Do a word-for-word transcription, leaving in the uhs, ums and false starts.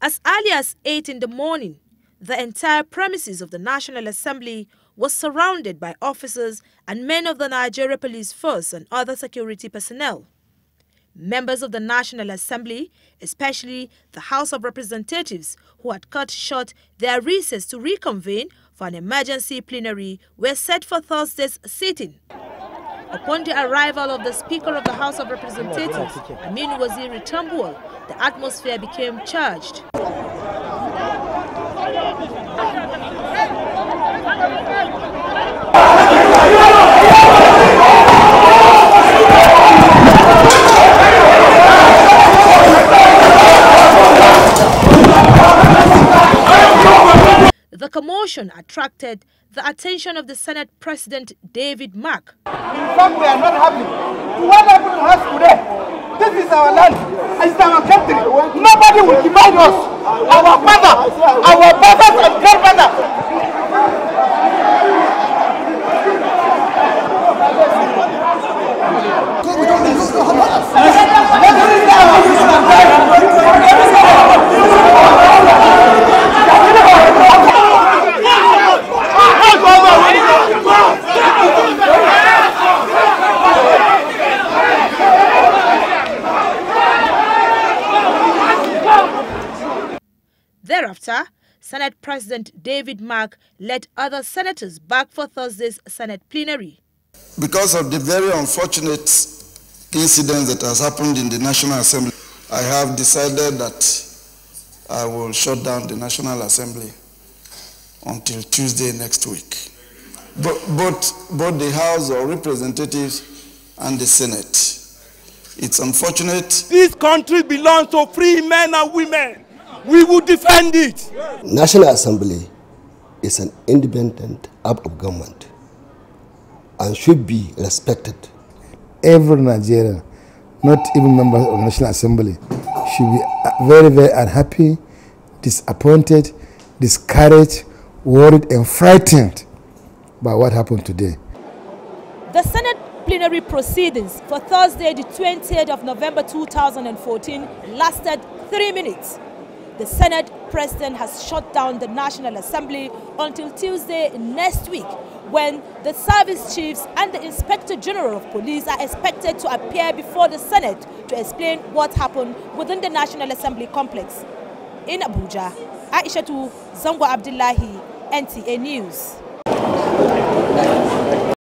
As early as eight in the morning, the entire premises of the National Assembly was surrounded by officers and men of the Nigeria Police Force and other security personnel. Members of the National Assembly, especially the House of Representatives, who had cut short their recess to reconvene for an emergency plenary, were set for Thursday's sitting. Upon the arrival of the Speaker of the House of Representatives, Aminu Waziri Tambuwal, the atmosphere became charged. The commotion attracted the attention of the Senate President David Mark. In fact, we are not happy. What happened to us today? This is our land. It's our country. Nobody will divide us. Our father, our brothers and grandfathers. Thereafter, Senate President David Mark led other senators back for Thursday's Senate plenary. Because of the very unfortunate incident that has happened in the National Assembly, I have decided that I will shut down the National Assembly until Tuesday next week. But both, both the House of Representatives and the Senate. It's unfortunate. This country belongs to free men and women. We will defend it. National Assembly is an independent arm of government and should be respected. Every Nigerian, not even members of the National Assembly, should be very, very unhappy, disappointed, discouraged, worried and frightened by what happened today. The Senate plenary proceedings for Thursday, the twentieth of November two thousand fourteen, lasted three minutes. The Senate President has shut down the National Assembly until Tuesday next week, when the service chiefs and the Inspector General of Police are expected to appear before the Senate to explain what happened within the National Assembly complex. In Abuja, Aishatu Zango Abdullahi, N T A News.